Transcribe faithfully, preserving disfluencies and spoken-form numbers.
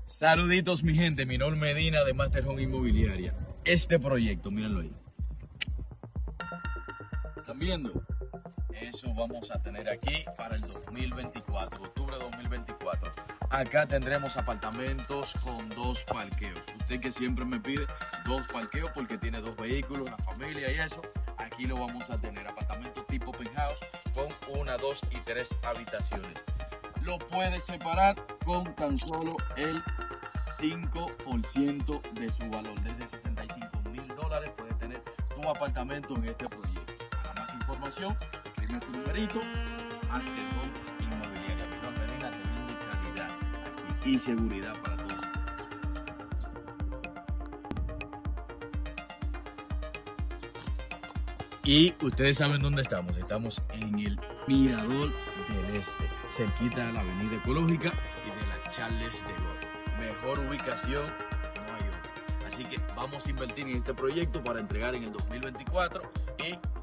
Saluditos mi gente, Minor Medina de Master Home Inmobiliaria. Este proyecto, mírenlo ahí. ¿Están viendo? Eso vamos a tener aquí para el dos mil veinticuatro, octubre de dos mil veinticuatro. Acá tendremos apartamentos con dos parqueos. Usted que siempre me pide dos parqueos porque tiene dos vehículos, una familia y eso. Aquí lo vamos a tener, apartamento tipo penthouse con una, dos y tres habitaciones. Lo puedes separar con tan solo el cinco por ciento de su valor. Desde sesenta y cinco mil dólares puedes tener tu apartamento en este proyecto. Para más información, escribe tu numerito, Master Home Inmobiliaria. Minor Medina te vende calidad aquí y seguridad para todos. Y ustedes saben dónde estamos. Estamos en el Mirador del Este, cerquita de la Avenida Ecológica y de la Charles de Gaulle. Mejor ubicación no hay otra. Así que vamos a invertir en este proyecto para entregar en el dos mil veinticuatro y